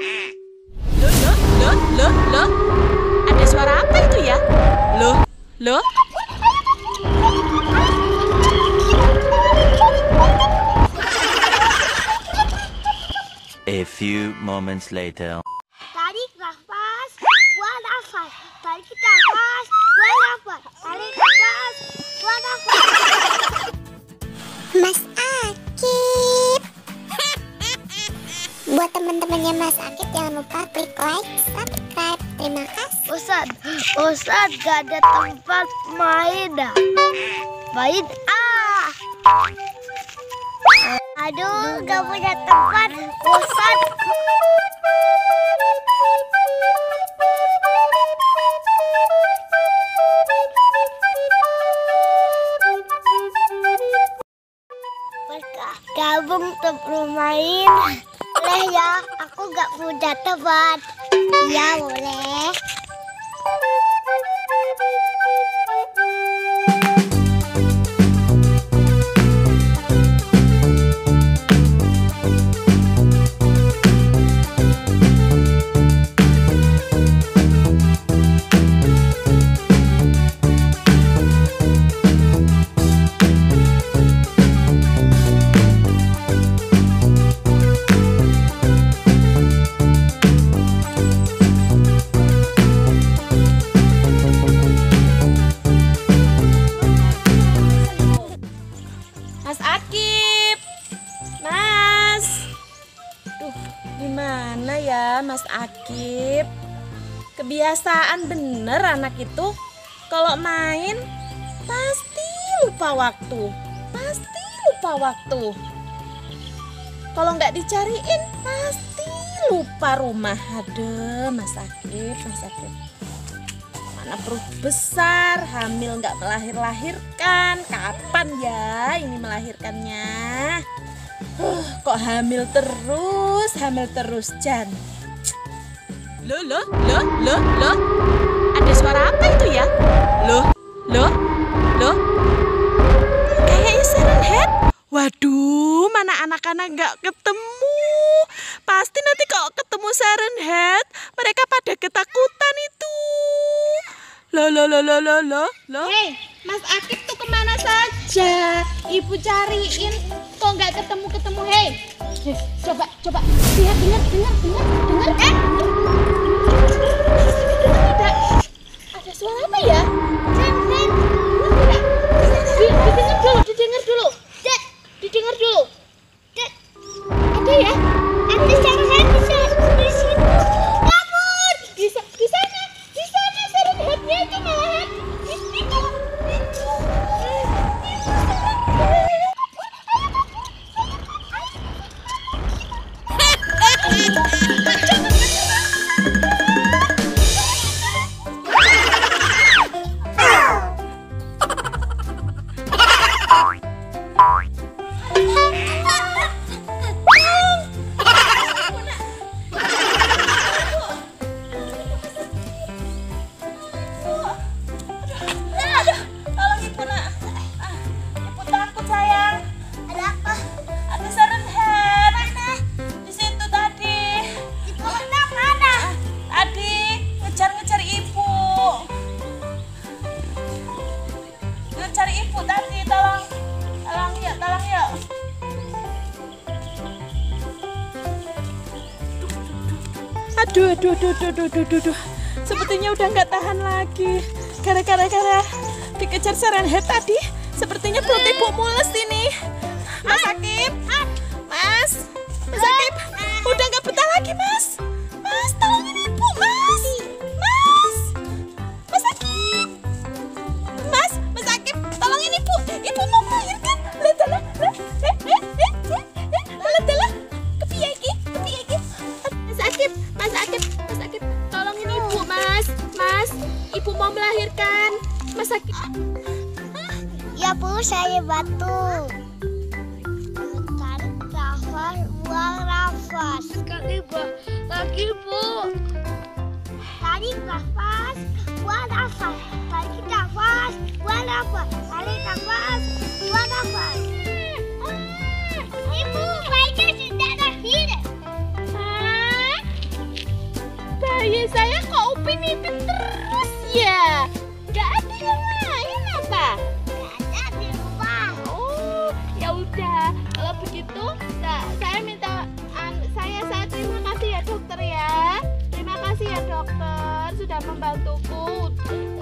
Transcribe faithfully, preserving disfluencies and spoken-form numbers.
Loh, loh, loh, loh, loh. Ada suara apa itu ya? Loh, loh. A few moments later. Tarik nafas, buang nafas. Tarik nafas, buang nafas. Tarik nafas, buang nafas. Mas Akib. Buat teman-temannya Mas Akib jangan lupa klik like, subscribe. Terima kasih. Ustad, Ustad gak ada tempat main dah. Main ah. Aduh, gak punya tempat, Ustad. Gabung untuk bermain. Boleh ya, aku gak punya tempat. Iya, boleh. Mas Akib, Mas. Duh, gimana ya Mas Akib? Kebiasaan bener anak itu. Kalau main pasti lupa waktu. Pasti lupa waktu. Kalau nggak dicariin pasti lupa rumah. Aduh, Mas Akib, Mas Akib. Mana perut besar, hamil nggak melahir-lahirkan. Kapan ya ini melahirkannya? Huh, kok hamil terus, hamil terus, Jan. Loh, loh, loh, loh, loh. Ada suara apa itu ya? Loh, loh, loh. Kayaknya siren head. Waduh, mana anak-anak nggak ketemu. Pasti nanti kalau ketemu siren head, mereka pada ketakutan itu. Loh, loh, loh, loh, loh, loh, loh. Hei, Mas Akib tuh kemana saja? Ibu cariin, kok nggak ketemu-ketemu, hei. Hei, coba, coba, lihat, dengar, dengar, dengar, dengar, eh. Tidak, ada suara apa ya? Zen, Zen, tidak. Didengar dulu, didengar dulu. Dek, didengar dulu. Dek, ada ya? Ada siren head di sini. Kabur! Di, di sana, di sana siren headnya itu malahan. Itu, itu. Aduh, aduh, aduh, aduh, aduh, aduh, aduh. Sepertinya udah nggak tahan lagi. Gara-gara gara dikejar siren head tadi, sepertinya perut ibu mules ini. Mas Akib, Mas, Mas Akib, udah nggak betah lagi, Mas. Mas, tolongin ibu, Mas. Mas, Mas Akib, Mas, Mas Akib, tolongin ibu. Ibu mau melahirkan. Lihat, lihat, lihat, eh, eh, eh, eh, lihat, lihat. Kepiye iki, kepiye iki. Mas Akib, Mas Akib, Mas Akib, tolongin ibu, Mas. Mas, ibu mau melahirkan. Mas Akib. Ya Bu, saya bantu. Tarik nafas, buang nafas. Sekali lagi Bu. Tarik nafas, buang nafas. Tarik nafas, buang nafas. Tarik nafas, buang nafas. Ibu, bayinya sudah lahir. iya. Gak ada yang main apa? Gak ada di rumah. Oh, ya udah. Kalau begitu, sa- saya minta an- saya saya terima kasih ya dokter ya. Terima kasih ya dokter sudah membantuku.